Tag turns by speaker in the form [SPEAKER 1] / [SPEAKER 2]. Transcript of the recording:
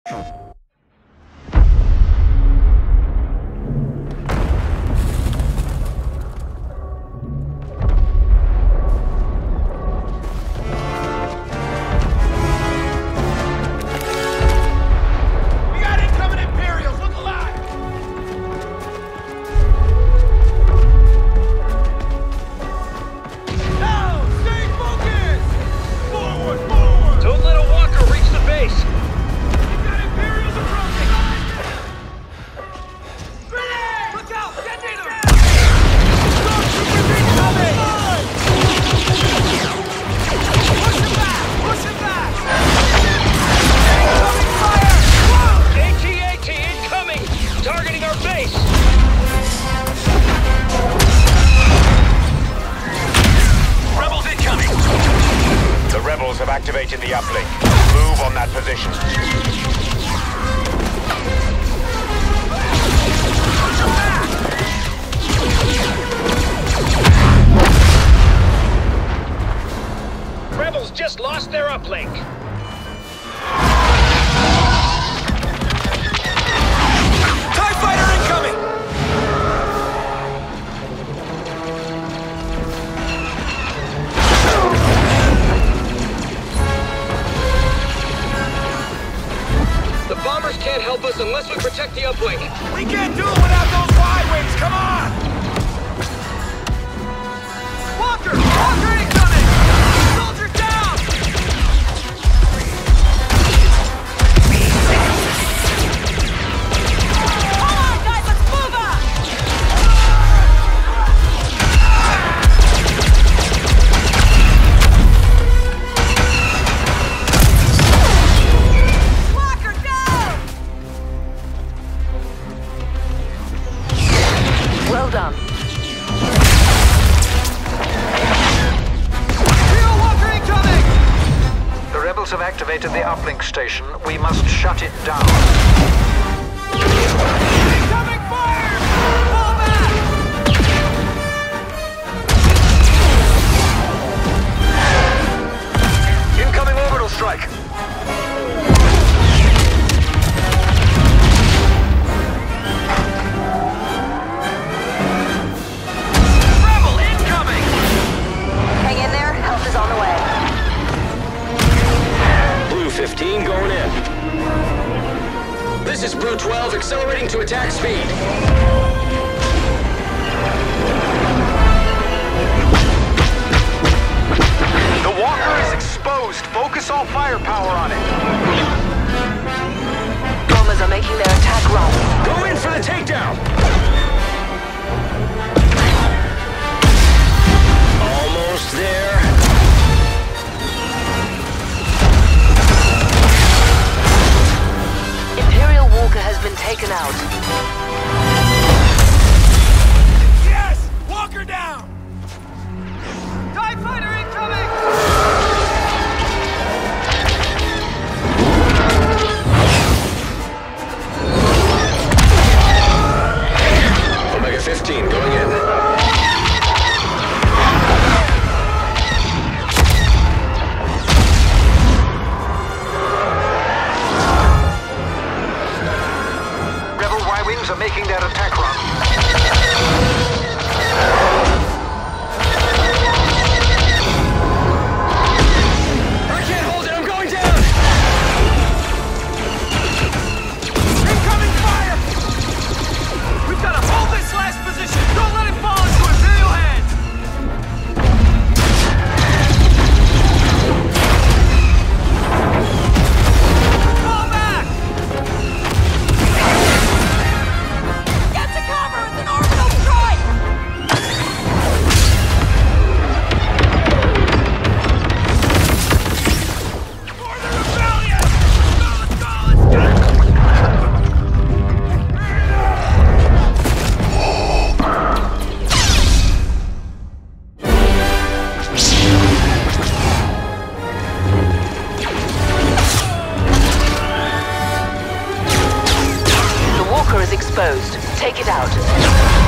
[SPEAKER 1] Have activated the uplink. Move on that position.
[SPEAKER 2] Rebels just lost their uplink.
[SPEAKER 3] TIE fighter incoming!
[SPEAKER 2] Bombers can't help us unless we protect the uplink.
[SPEAKER 3] We can't do it without those Y-wings! Come on! Walker! Walker incoming! Soldier down!
[SPEAKER 4] Come on, guys! Let's move up!
[SPEAKER 5] Well done.
[SPEAKER 3] Hero Walker incoming!
[SPEAKER 6] The rebels have activated the uplink station. We must shut it down.
[SPEAKER 3] Incoming fire! Fall back! Incoming orbital strike!
[SPEAKER 5] Hang in there. Help is on the way.
[SPEAKER 2] Blue 15 going in. This is Blue 12 accelerating to attack speed.
[SPEAKER 1] The walker is exposed. Focus all firepower on it.
[SPEAKER 5] Bombers are making their attack run.
[SPEAKER 2] Go in for the takedown. Almost there.
[SPEAKER 5] Imperial Walker has been taken out.
[SPEAKER 3] Yes! Walker down! TIE fighter incoming!
[SPEAKER 2] Omega 15 going in.
[SPEAKER 6] Y-wings are making their attack run.
[SPEAKER 2] I can't hold it, I'm going down!
[SPEAKER 3] Incoming fire! We've got to hold this last position! Don't let it fall into Imperial hands! Fall back!
[SPEAKER 4] Get to cover! It's an orbital strike!
[SPEAKER 3] For the rebellion! Let's go, let's go, let's go!
[SPEAKER 5] The Walker is exposed. Take it out.